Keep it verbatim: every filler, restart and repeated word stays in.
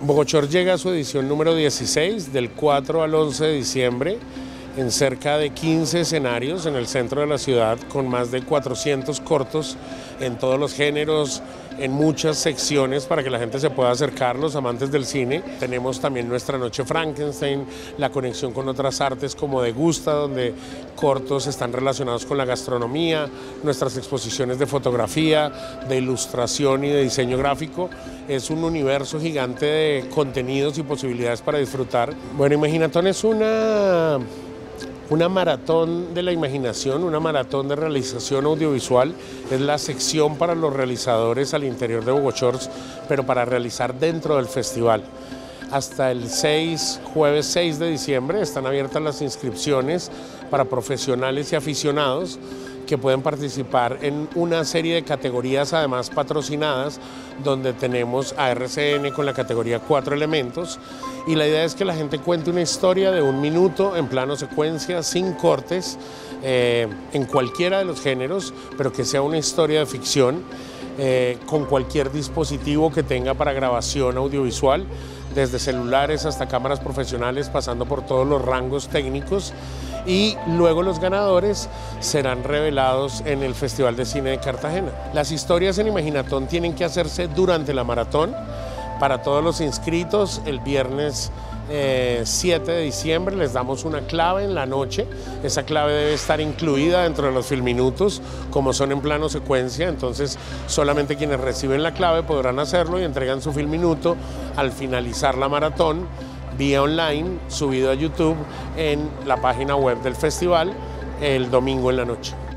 Bogochor llega a su edición número dieciséis, del cuatro al once de diciembre, en cerca de quince escenarios en el centro de la ciudad, con más de cuatrocientos cortos en todos los géneros, en muchas secciones para que la gente se pueda acercar, los amantes del cine. Tenemos también nuestra Noche Frankenstein, la conexión con otras artes como De Gusta, donde cortos están relacionados con la gastronomía, nuestras exposiciones de fotografía, de ilustración y de diseño gráfico. Es un universo gigante de contenidos y posibilidades para disfrutar. Bueno, Imaginatón es una... Una maratón de la imaginación, una maratón de realización audiovisual. Es la sección para los realizadores al interior de Bogochor, pero para realizar dentro del festival. Hasta el seis, jueves seis de diciembre están abiertas las inscripciones para profesionales y aficionados que pueden participar en una serie de categorías además patrocinadas, donde tenemos a R C N con la categoría Cuatro Elementos, y la idea es que la gente cuente una historia de un minuto en plano secuencia, sin cortes, eh, en cualquiera de los géneros, pero que sea una historia de ficción, eh, con cualquier dispositivo que tenga para grabación audiovisual, desde celulares hasta cámaras profesionales, pasando por todos los rangos técnicos. Y luego los ganadores serán revelados en el Festival de Cine de Cartagena. Las historias en Imaginatón tienen que hacerse durante la maratón. Para todos los inscritos, el viernes eh, siete de diciembre les damos una clave en la noche. Esa clave debe estar incluida dentro de los filminutos, como son en plano secuencia, entonces solamente quienes reciben la clave podrán hacerlo y entregan su filminuto al finalizar la maratón, vía online, subido a YouTube en la página web del festival el domingo en la noche.